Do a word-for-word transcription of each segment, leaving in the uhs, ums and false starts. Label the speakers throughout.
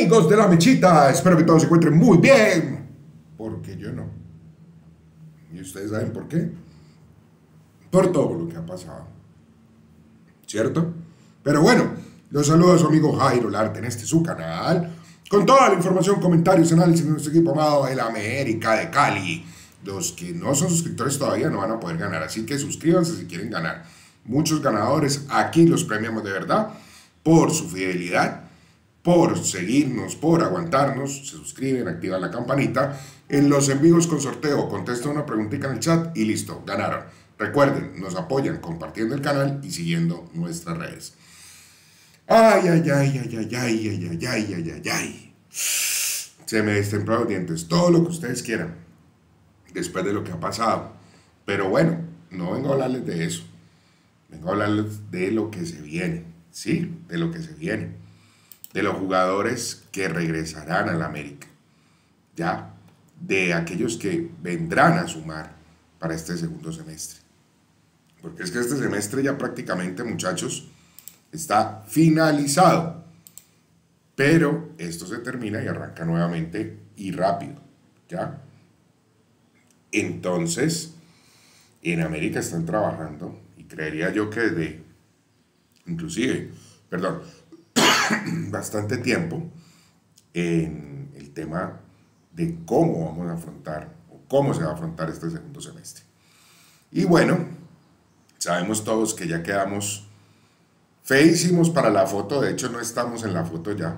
Speaker 1: Amigos de la Mechita, espero que todos se encuentren muy bien, porque yo no. ¿Y ustedes saben por qué? Por todo lo que ha pasado, ¿cierto? Pero bueno, los saludo a su amigo Jairo Larte en este su canal, con toda la información, comentarios, análisis de nuestro equipo amado, el América de Cali. Los que no son suscriptores todavía no van a poder ganar, así que suscríbanse si quieren ganar. Muchos ganadores, aquí los premiamos de verdad, por su fidelidad, por seguirnos, por aguantarnos. Se suscriben, activan la campanita. En los en vivos con sorteo, contestan una preguntita en el chat y listo, ganaron. Recuerden, nos apoyan compartiendo el canal y siguiendo nuestras redes. Ay, ay, ay, ay, ay, ay, ay, ay, ay, ay, ay, ay. Se me destemplaron los dientes, todo lo que ustedes quieran, después de lo que ha pasado. Pero bueno, no vengo a hablarles de eso. Vengo a hablarles de lo que se viene, ¿sí? De lo que se viene. De los jugadores que regresarán al América, ya, de aquellos que vendrán a sumar para este segundo semestre. Porque es que este semestre ya prácticamente, muchachos, está finalizado. Pero esto se termina y arranca nuevamente y rápido, ¿ya? Entonces, en América están trabajando, y creería yo que desde, inclusive, perdón, bastante tiempo en el tema de cómo vamos a afrontar o cómo se va a afrontar este segundo semestre. Y bueno, sabemos todos que ya quedamos feísimos para la foto, de hecho no estamos en la foto ya,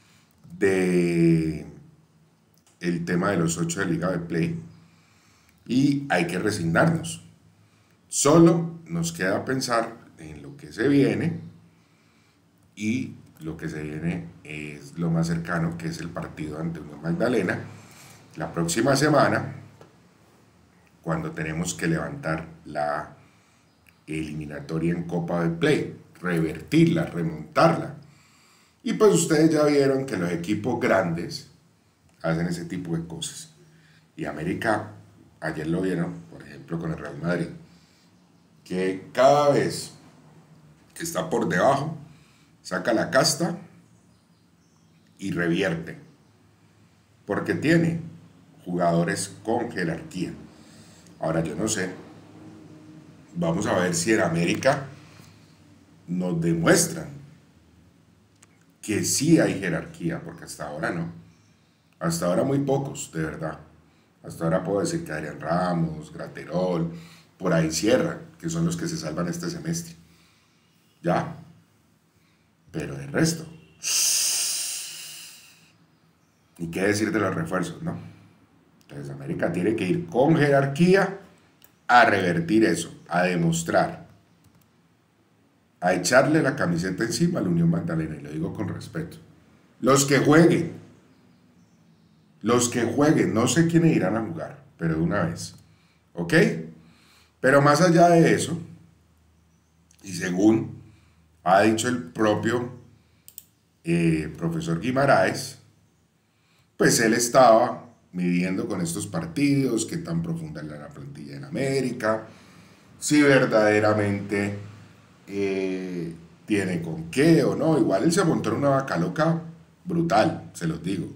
Speaker 1: de el tema de los ocho de Liga de Play, y hay que resignarnos. Solo nos queda pensar en lo que se viene, y lo que se viene es lo más cercano, que es el partido ante Unión Magdalena la próxima semana, cuando tenemos que levantar la eliminatoria en Copa del Play, revertirla, remontarla. Y pues ustedes ya vieron que los equipos grandes hacen ese tipo de cosas. Y América, ayer lo vieron, por ejemplo, con el Real Madrid, que cada vez que está por debajo, saca la casta y revierte, porque tiene jugadores con jerarquía. Ahora yo no sé, vamos a ver si en América nos demuestran que sí hay jerarquía, porque hasta ahora no. Hasta ahora muy pocos, de verdad. Hasta ahora puedo decir que Adrián Ramos, Graterol, por ahí cierran, que son los que se salvan este semestre. Ya. Pero el resto, ni qué decir de los refuerzos, ¿no? Entonces América tiene que ir con jerarquía a revertir eso, a demostrar, a echarle la camiseta encima a la Unión Magdalena, y lo digo con respeto. Los que jueguen, los que jueguen, no sé quiénes irán a jugar, pero de una vez, ¿ok? Pero más allá de eso, y según ha dicho el propio eh, profesor Guimaraes, pues él estaba midiendo con estos partidos qué tan profunda era la plantilla en América, si verdaderamente eh, tiene con qué o no. Igual él se montó en una vaca loca brutal, se los digo.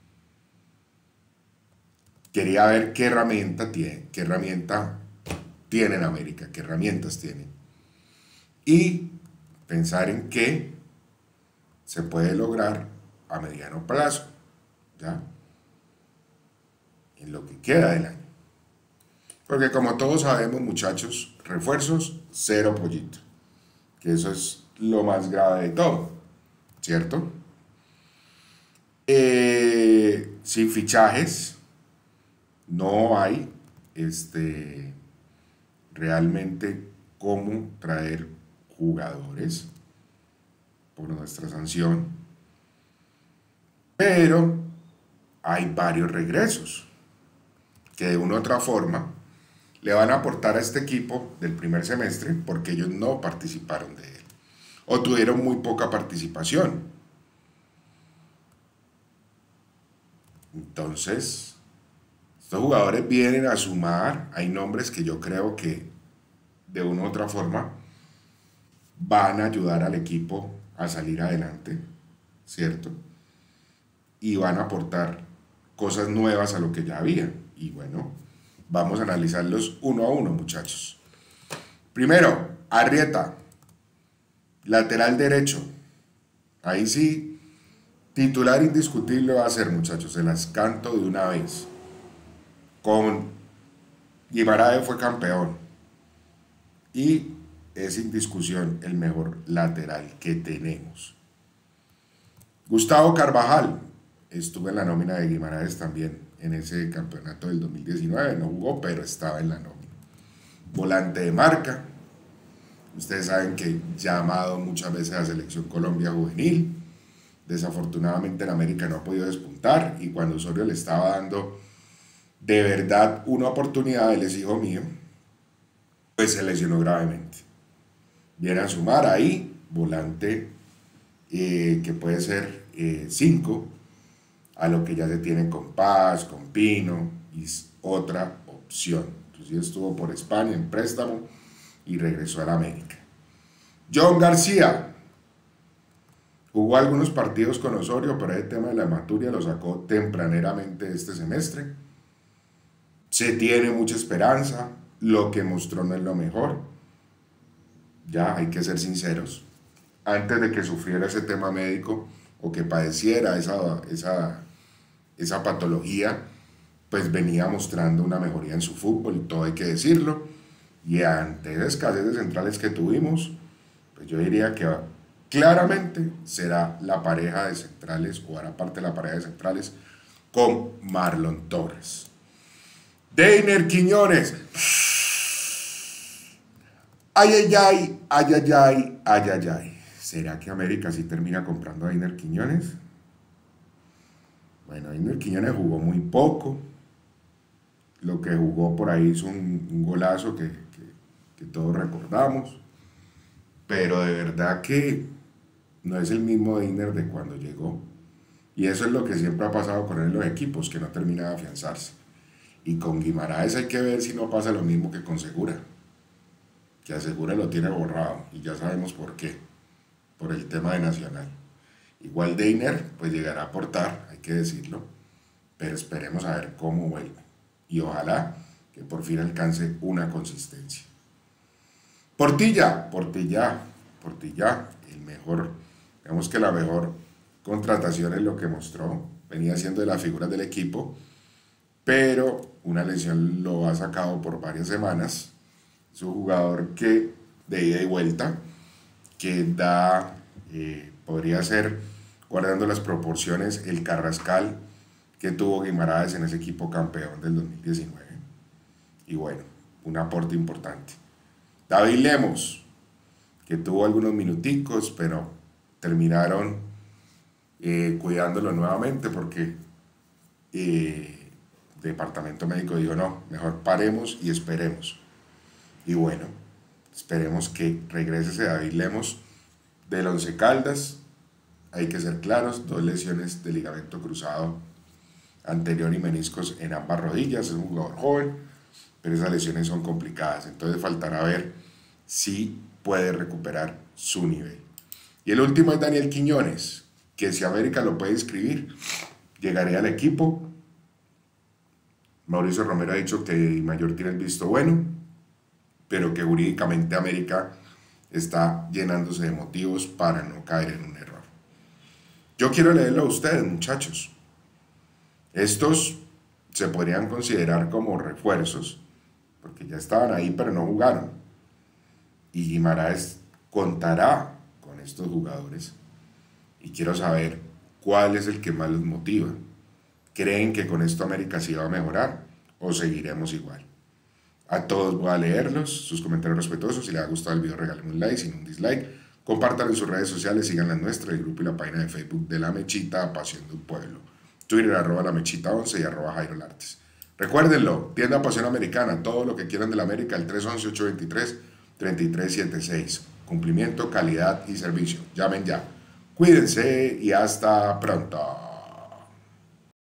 Speaker 1: Quería ver qué herramienta tiene, qué herramienta tiene en América, qué herramientas tiene. Y pensar en qué se puede lograr a mediano plazo, ¿ya? En lo que queda del año. Porque como todos sabemos, muchachos, refuerzos, cero pollito. Que eso es lo más grave de todo, ¿cierto? Eh, sin fichajes, no hay este, realmente cómo traer jugadores por nuestra sanción, pero hay varios regresos que de una u otra forma le van a aportar a este equipo del primer semestre, porque ellos no participaron de él o tuvieron muy poca participación. Entonces estos jugadores vienen a sumar. Hay nombres que yo creo que de una u otra forma van a ayudar al equipo a salir adelante, ¿cierto? y van a aportar cosas nuevas a lo que ya había. Y bueno, vamos a analizarlos uno a uno, muchachos. Primero, Arrieta, lateral derecho. Ahí sí, titular indiscutible va a ser, muchachos, se las canto de una vez. Con Guimaraes fue campeón y es sin discusión el mejor lateral que tenemos. Gustavo Carvajal estuvo en la nómina de Guimaraes también en ese campeonato del dos mil diecinueve, no jugó, pero estaba en la nómina. Volante de marca, ustedes saben que llamado muchas veces a Selección Colombia Juvenil, desafortunadamente en América no ha podido despuntar, y cuando Osorio le estaba dando de verdad una oportunidad, él es hijo mío, pues se lesionó gravemente. Viene a sumar ahí, volante eh, que puede ser cinco, eh, a lo que ya se tiene con Paz, con Pino, y es otra opción. Entonces estuvo por España en préstamo y regresó a la América. John García jugó algunos partidos con Osorio, pero el tema de la maturia lo sacó tempraneramente este semestre. Se tiene mucha esperanza, lo que mostró no es lo mejor. Ya hay que ser sinceros. Antes de que sufriera ese tema médico o que padeciera esa, esa, esa patología, pues venía mostrando una mejoría en su fútbol, todo hay que decirlo. Y ante esa escasez de centrales que tuvimos, pues yo diría que claramente será la pareja de centrales, o hará parte de la pareja de centrales con Marlon Torres. Deiner Quiñones. Ay, ay, ay, ay, ay, ay, ay, ay, ay. ¿Será que América sí termina comprando a Deiner Quiñones? Bueno, Deiner Quiñones jugó muy poco. Lo que jugó por ahí hizo un, un golazo que, que, que todos recordamos. Pero de verdad que no es el mismo Deiner de cuando llegó. Y eso es lo que siempre ha pasado con él en los equipos, que no termina de afianzarse. Y con Guimaraes hay que ver si no pasa lo mismo que con Segura. Que a Segura lo tiene borrado, y ya sabemos por qué. Por el tema de Nacional. Igual Deiner pues llegará a aportar, hay que decirlo, pero esperemos a ver cómo vuelve. Y ojalá que por fin alcance una consistencia. Portilla, Portilla, Portilla, el mejor, digamos que la mejor contratación es lo que mostró. Venía siendo de las figuras del equipo, pero una lesión lo ha sacado por varias semanas. Es un jugador que de ida y vuelta, que da, eh, podría ser, guardando las proporciones, el Carrascal que tuvo Guimaraes en ese equipo campeón del dos mil diecinueve. Y bueno, un aporte importante. David Lemos, que tuvo algunos minuticos, pero terminaron eh, cuidándolo nuevamente porque eh, el departamento médico dijo no, mejor paremos y esperemos. Y bueno, esperemos que regrese ese David Lemos del Once Caldas. Hay que ser claros, dos lesiones de ligamento cruzado anterior y meniscos en ambas rodillas. Es un jugador joven, pero esas lesiones son complicadas. Entonces faltará ver si puede recuperar su nivel. Y el último es Daniel Quiñones, que si América lo puede inscribir, llegaría al equipo. Mauricio Romero ha dicho que Mayor tiene el visto bueno, pero que jurídicamente América está llenándose de motivos para no caer en un error. Yo quiero leerlo a ustedes, muchachos. Estos se podrían considerar como refuerzos, porque ya estaban ahí pero no jugaron. Y Guimaraes contará con estos jugadores. Y quiero saber cuál es el que más los motiva. ¿Creen que con esto América sí va a mejorar o seguiremos igual? A todos voy a leerlos, sus comentarios respetuosos. Si les ha gustado el video, regalen un like, sin un dislike. Compartan en sus redes sociales, sigan las nuestras, el grupo y la página de Facebook de La Mechita, Pasión de un Pueblo. Twitter, arroba La Mechita once y arroba Jairo Lartes. Recuérdenlo, tienda Pasión Americana, todo lo que quieran de la América, el tres once, ocho veintitrés, treinta y tres setenta y seis. Cumplimiento, calidad y servicio. Llamen ya. Cuídense y hasta pronto.